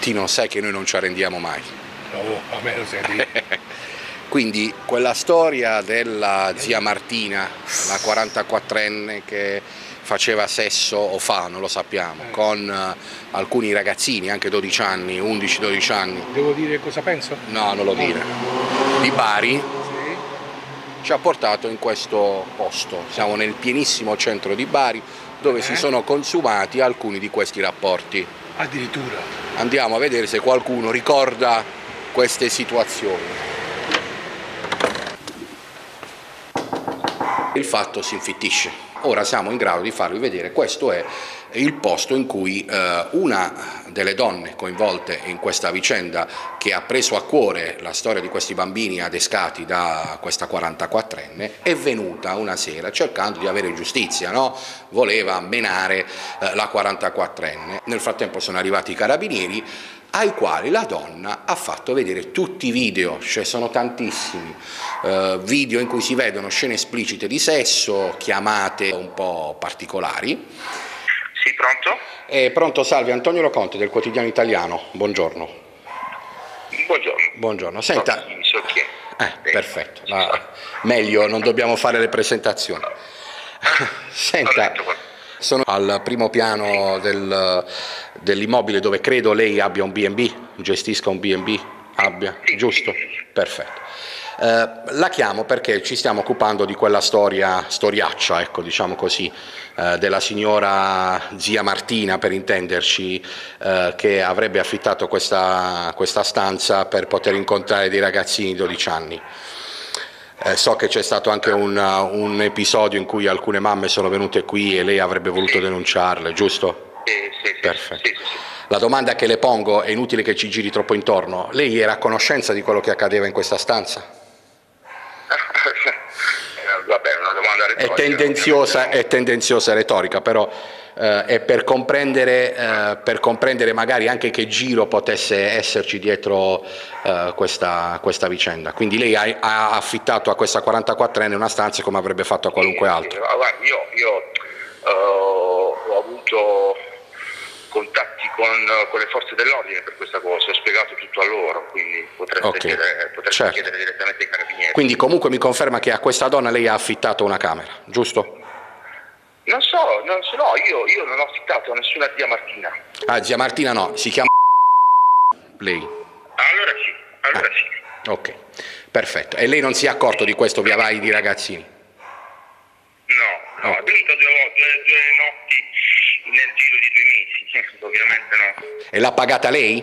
Martino, sai che noi non ci arrendiamo mai. No, a me lo sai dire. Quindi quella storia della zia Martina, la 44enne che faceva sesso, o fa, non lo sappiamo, con alcuni ragazzini, anche 12 anni, 11-12 anni. Devo dire cosa penso? No, non lo dire. Di Bari, Sì. ci ha portato in questo posto. Siamo nel pienissimo centro di Bari, dove si sono consumati alcuni di questi rapporti. Addirittura. Andiamo a vedere se qualcuno ricorda queste situazioni. Il fatto si infittisce. Ora siamo in grado di farvi vedere, questo è il posto in cui una delle donne coinvolte in questa vicenda, che ha preso a cuore la storia di questi bambini adescati da questa 44enne, è venuta una sera cercando di avere giustizia, no? Voleva menare la 44enne. Nel frattempo sono arrivati i carabinieri, ai quali la donna ha fatto vedere tutti i video, cioè sono tantissimi, video in cui si vedono scene esplicite di sesso, chiamate un po' particolari. Sì, pronto? Pronto, salve, Antonio Loconte del Quotidiano Italiano, buongiorno. Buongiorno. Buongiorno, senta... So chi è. Perfetto, meglio, non dobbiamo fare le presentazioni. Senta... Sono al primo piano dell'immobile dove credo lei abbia un B&B, gestisca un B&B, abbia, giusto? Perfetto. La chiamo perché ci stiamo occupando di quella storiaccia, ecco, diciamo così, della signora zia Martina, per intenderci, che avrebbe affittato questa stanza per poter incontrare dei ragazzini di 12 anni. So che c'è stato anche un episodio in cui alcune mamme sono venute qui e lei avrebbe voluto denunciarle, giusto? Sì. Perfetto. Sì. La domanda che le pongo, è inutile che ci giri troppo intorno, lei era a conoscenza di quello che accadeva in questa stanza? Vabbè, è una domanda retorica. È tendenziosa e retorica, però è per comprendere magari anche che giro potesse esserci dietro questa vicenda. Quindi lei ha affittato a questa 44enne una stanza come avrebbe fatto a qualunque altro. Guarda, io ho avuto contatti con le forze dell'ordine per questa cosa, ho spiegato tutto a loro, quindi potreste chiedere direttamente ai carabinieri. Quindi comunque mi conferma che a questa donna lei ha affittato una camera, giusto? Non so, io non ho affittato a nessuna zia Martina. Ah, zia Martina no, si chiama lei. Allora sì. Ok, perfetto. E lei non si è accorto di questo via vai di ragazzini? No, è venuta due notti nel giro di 2 mesi, ovviamente no. E l'ha pagata lei?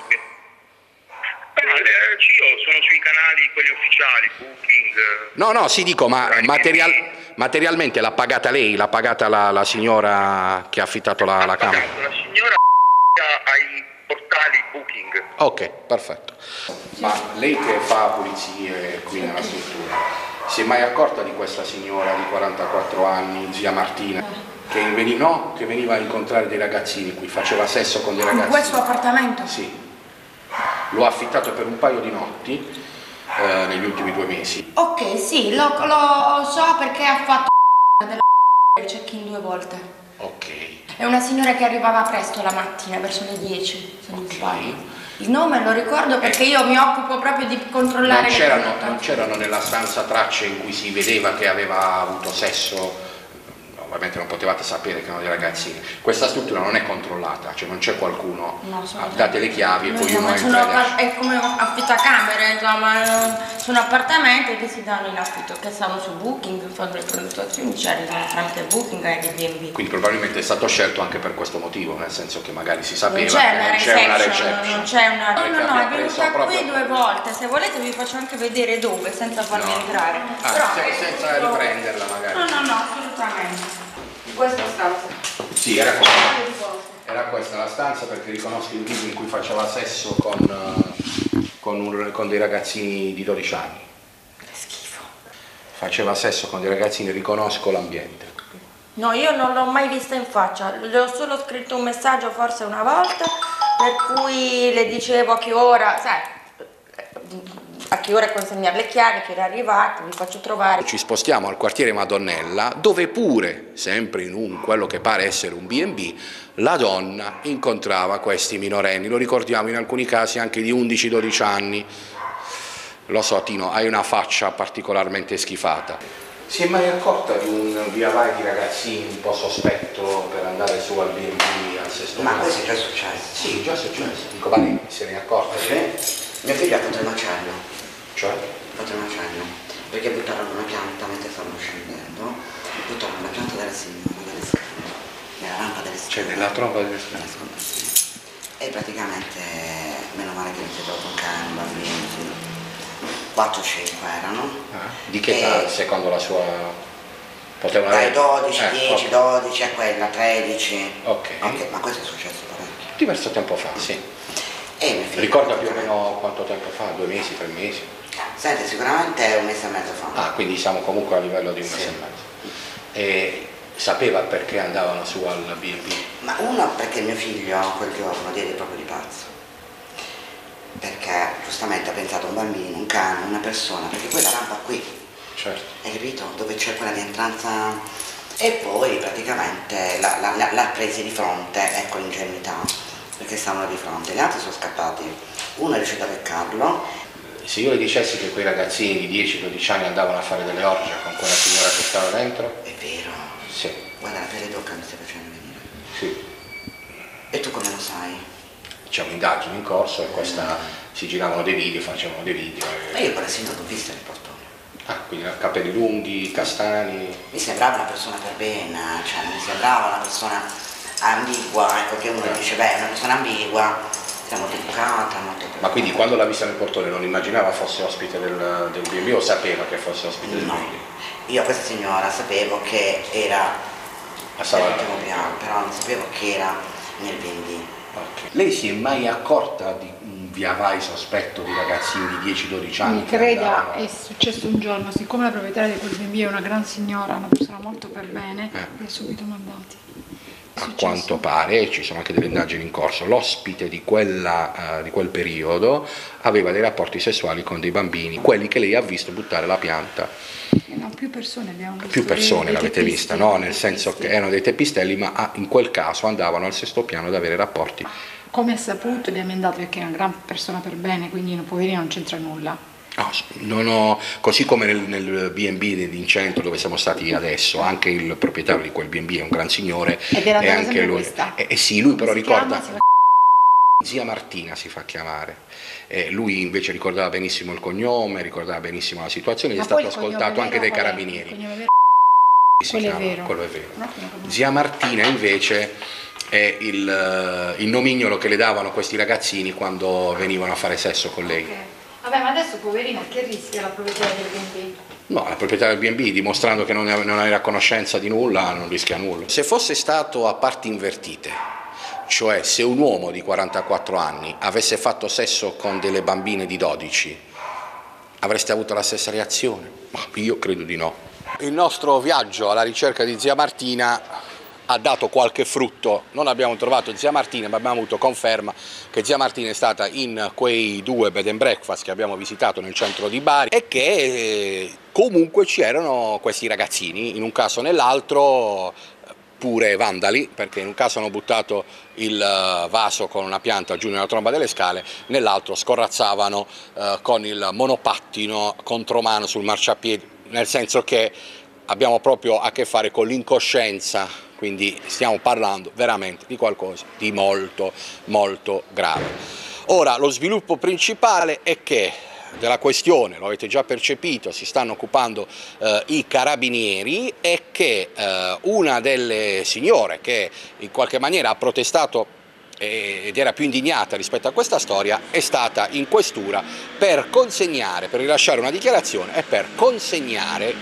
Io sono sui canali, quelli ufficiali, Booking. No, sì, dico, ma materialmente l'ha pagata lei? L'ha pagata la signora che ha affittato la camera? La signora ai portali Booking. Ok, perfetto. Ma lei che fa pulizie qui nella struttura, si è mai accorta di questa signora di 44 anni, zia Martina, che veniva a incontrare dei ragazzini qui, faceva sesso con dei ragazzini? In questo appartamento? Sì. L'ho affittato per un paio di notti negli ultimi 2 mesi. Ok, sì, lo so perché ha fatto il check-in 2 volte. Ok. È una signora che arrivava presto la mattina, verso le 10, se non sbaglio. Il nome lo ricordo perché io mi occupo proprio di controllare non c'erano nella stanza tracce in cui si vedeva che aveva avuto sesso? Ovviamente non potevate sapere che erano dei ragazzini. Questa struttura non è controllata, cioè non c'è qualcuno, date le chiavi e poi uno entra. È come affittacamere, insomma, sono appartamenti che si danno in affitto, che stanno su Booking, fanno le prenotazioni, ci arrivano tramite Booking e Airbnb. Quindi probabilmente è stato scelto anche per questo motivo, nel senso che magari si sapeva che non c'è una reception. Non c'è una... No, è venuta qui 2 volte, se volete vi faccio anche vedere dove, senza farmi entrare. Però, senza riprenderla magari. No, assolutamente. Questa stanza. Sì, era questa la stanza, perché riconosco il video in cui faceva sesso con dei ragazzini di 12 anni. Che schifo. Faceva sesso con dei ragazzini, riconosco l'ambiente. No, io non l'ho mai vista in faccia, le ho solo scritto un messaggio forse una volta, per cui le dicevo a che ora, sai... A che ora consegnare le chiavi, che era arrivato, vi faccio trovare. Ci spostiamo al quartiere Madonnella, dove pure, sempre in quello che pare essere un B&B, la donna incontrava questi minorenni, lo ricordiamo in alcuni casi anche di 11-12 anni. Lo so Tino, hai una faccia particolarmente schifata. Si è mai accorta di un via vai di ragazzini un po' sospetto per andare su al B&B al sesto Ma piano? questo è già successo? Sì, già successo. Dico, ma lei se ne è accorta? Sì. Mio figlio ha fatto il macello. Cioè? Ha fatto il macello. Perché buttarono una pianta mentre stavano scendendo, buttarono la pianta della signora delle scale, nella rampa delle scale. Cioè nella tromba delle scale? E praticamente, meno male che non si è trovato un cane, un bambino, 4-5 erano. Di che età, secondo la sua... Potevano Dai avere... 12, 10, okay. 12 a quella, 13. Ok. Ma questo è successo parecchio. Diverso tempo fa, sì. E mio figlio, Ricorda più o meno quanto tempo fa? 2 mesi, 3 mesi? Senti, sicuramente 1 mese e mezzo fa. Ah, quindi siamo comunque a livello di 1 mese e mezzo. E sapeva perché andavano su al B&B? Ma uno perché mio figlio quel giorno diede proprio di pazzo. Perché giustamente ha pensato a un bambino, un cane, una persona, perché poi la rampa qui, Certo. hai capito? Dove c'è quella rientranza. E poi praticamente l'ha presi di fronte, ecco l'ingenuità, perché stavano di fronte, gli altri sono scappati, uno è riuscito a beccarlo. Se io le dicessi che quei ragazzini di 10-12 anni andavano a fare delle orge con quella signora che stava dentro? È vero, Sì. guarda la pelle d'oca mi stai facendo venire. Sì. E tu come lo sai? C'è un'indagine in corso e questa si giravano dei video, facevano dei video. Ma io quella signora l'ho vista nel portone. Ah, quindi capelli lunghi, castani. Mi sembrava una persona per bene, cioè mi sembrava una persona ambigua, ecco che uno dice, beh, è una persona ambigua, è molto educata, molto... Ma quindi quando l'ha vista nel portone non immaginava fosse ospite del B&B o sapeva che fosse ospite del No, B&B? io questa signora sapevo che era Passava all'ultimo piano, però non sapevo che era nel B&B. Okay. Lei si è mai accorta di un via vai sospetto di ragazzini di 10-12 anni? Mi creda, è successo un giorno, siccome la proprietaria di quel B&B è una gran signora, una persona molto per bene, li ha subito mandati. A quanto pare, ci sono anche delle indagini in corso, l'ospite di quel periodo aveva dei rapporti sessuali con dei bambini, quelli che lei ha visto buttare la pianta. No, più persone abbiamo visto. Più persone dei l'avete vista, no? Nel senso che erano dei teppistelli, ma in quel caso andavano al sesto piano ad avere rapporti. Come ha saputo li ha mandato perché è una gran persona per bene, quindi poverino non c'entra nulla. No, così come nel B&B in centro dove siamo stati adesso, anche il proprietario di quel B&B è un gran signore. Ed era e anche lui. questa. Sì, lui però Come si ricorda. chiama? Zia Martina si fa chiamare. Lui invece ricordava benissimo il cognome, ricordava benissimo la situazione, gli è stato ascoltato anche dai carabinieri. Quello è vero. Quello è vero. No, Zia Martina invece è il nomignolo che le davano questi ragazzini quando venivano a fare sesso con lei. Okay. Vabbè, ma adesso poverina, che rischia la proprietaria del B&B? No, la proprietaria del B&B, dimostrando che non era a conoscenza di nulla, non rischia nulla. Se fosse stato a parti invertite, cioè se un uomo di 44 anni avesse fatto sesso con delle bambine di 12, avreste avuto la stessa reazione? Ma io credo di no. Il nostro viaggio alla ricerca di Zia Martina ha dato qualche frutto. Non abbiamo trovato Zia Martina, ma abbiamo avuto conferma che Zia Martina è stata in quei 2 bed and breakfast che abbiamo visitato nel centro di Bari e che comunque c'erano questi ragazzini, in un caso o nell'altro pure vandali, perché in un caso hanno buttato il vaso con una pianta giù nella tromba delle scale, nell'altro scorrazzavano con il monopattino contromano sul marciapiede, nel senso che abbiamo proprio a che fare con l'incoscienza, quindi stiamo parlando veramente di qualcosa di molto molto grave. Ora, lo sviluppo principale è che della questione, lo avete già percepito, si stanno occupando i carabinieri, e che una delle signore che in qualche maniera ha protestato ed era più indignata rispetto a questa storia è stata in questura per rilasciare una dichiarazione e per consegnare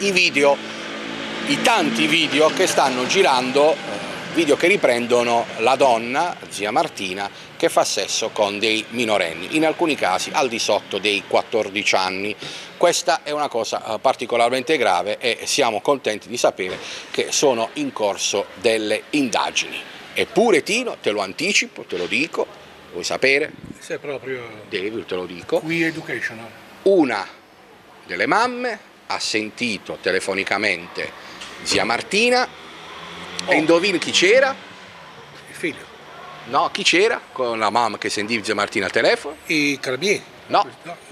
i tanti video che stanno girando, video che riprendono la donna, Zia Martina, che fa sesso con dei minorenni, in alcuni casi al di sotto dei 14 anni. Questa è una cosa particolarmente grave e siamo contenti di sapere che sono in corso delle indagini. Eppure Tino, te lo anticipo, te lo dico, vuoi sapere? Se proprio Devi, te lo dico. qui educational. Una delle mamme ha sentito telefonicamente zia Martina e indovini chi c'era? Il figlio. No, chi c'era con la mamma che sentiva zia Martina al telefono? I carabinieri. No.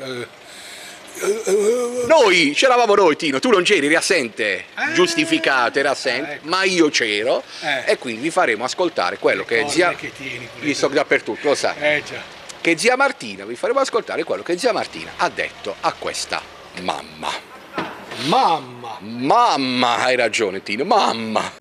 Noi, c'eravamo noi, Tino, tu non c'eri, eri assente, giustificato, eri assente, ecco. ma io c'ero e quindi vi faremo ascoltare quello che zia... Che tieni, Io sto dappertutto, lo sai. Già. Che zia Martina, vi faremo ascoltare quello che zia Martina ha detto a questa mamma. Mamma! Mamma, hai ragione Tino, mamma!